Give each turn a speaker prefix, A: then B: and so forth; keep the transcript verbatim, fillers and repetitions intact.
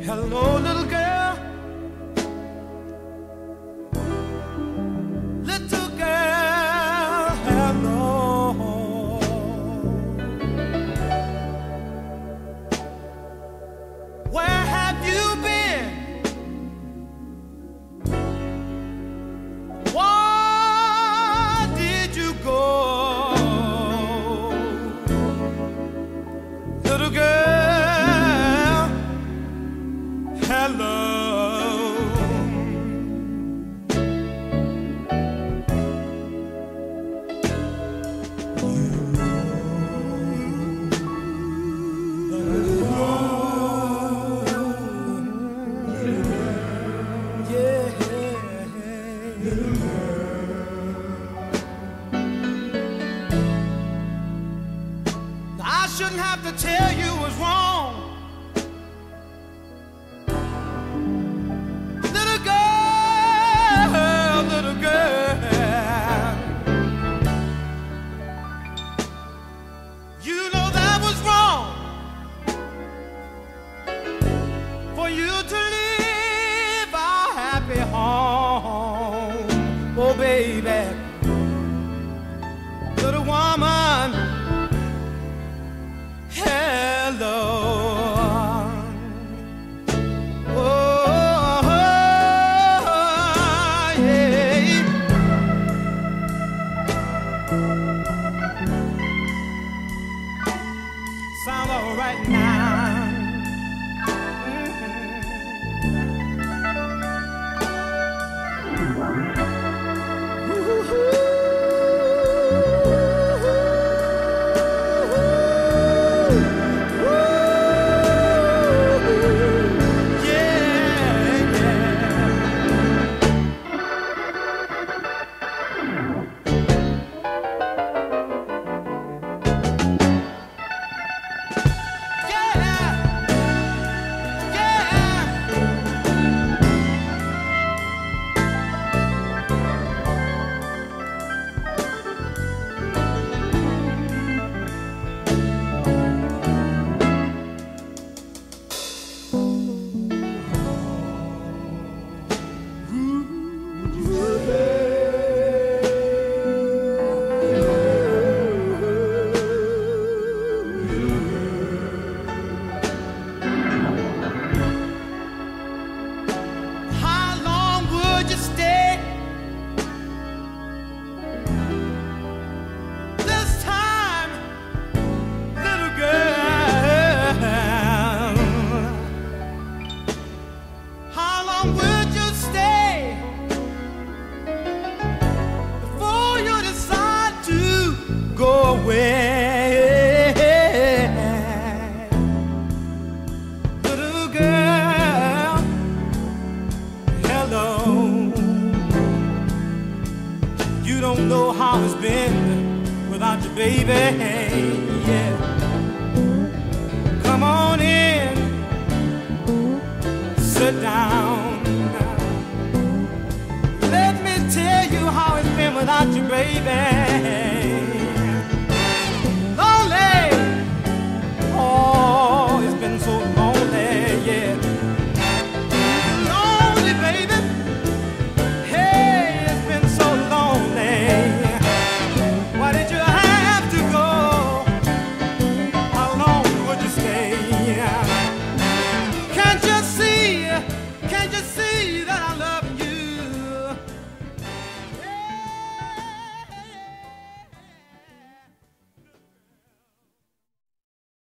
A: Hello, little girl. Little girl, hello. Where have you been? Why did you go? Little girl, hello. I shouldn't have to tell you what's wrong. Little girl, little girl, you know that was wrong for you to leave our happy home. Oh, baby, little woman, hello. Oh, yeah. Sound all right now. Go away, little girl, hello. You don't know how it's been without your baby, yeah. Come on in, sit down. Let me tell you how it's been without your baby.